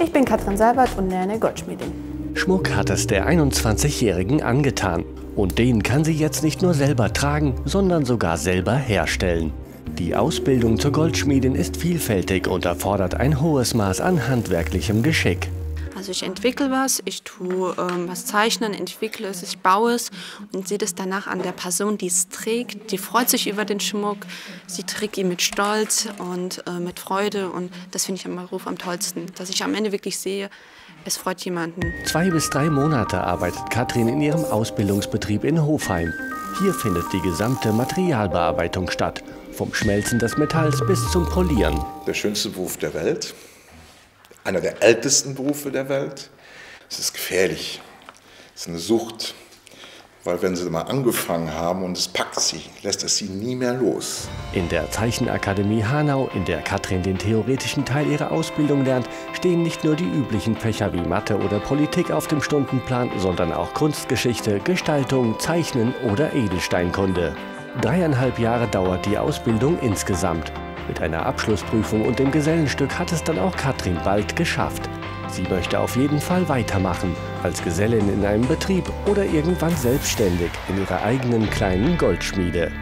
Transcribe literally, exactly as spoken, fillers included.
Ich bin Katrin Seibert und lerne Goldschmiedin. Schmuck hat es der einundzwanzigjährigen angetan. Und den kann sie jetzt nicht nur selber tragen, sondern sogar selber herstellen. Die Ausbildung zur Goldschmiedin ist vielfältig und erfordert ein hohes Maß an handwerklichem Geschick. Also ich entwickle was, ich tue ähm, was zeichnen, entwickle es, ich baue es und sehe das danach an der Person, die es trägt. Die freut sich über den Schmuck, sie trägt ihn mit Stolz und äh, mit Freude und das finde ich am Beruf am tollsten, dass ich am Ende wirklich sehe, es freut jemanden. Zwei bis drei Monate arbeitet Katrin in ihrem Ausbildungsbetrieb in Hofheim. Hier findet die gesamte Materialbearbeitung statt, vom Schmelzen des Metalls bis zum Polieren. Der schönste Beruf der Welt. Einer der ältesten Berufe der Welt. Es ist gefährlich, es ist eine Sucht, weil wenn sie mal angefangen haben und es packt sie, lässt es sie nie mehr los. In der Zeichenakademie Hanau, in der Katrin den theoretischen Teil ihrer Ausbildung lernt, stehen nicht nur die üblichen Fächer wie Mathe oder Politik auf dem Stundenplan, sondern auch Kunstgeschichte, Gestaltung, Zeichnen oder Edelsteinkunde. Dreieinhalb Jahre dauert die Ausbildung insgesamt. Mit einer Abschlussprüfung und dem Gesellenstück hat es dann auch Katrin bald geschafft. Sie möchte auf jeden Fall weitermachen, als Gesellin in einem Betrieb oder irgendwann selbstständig in ihrer eigenen kleinen Goldschmiede.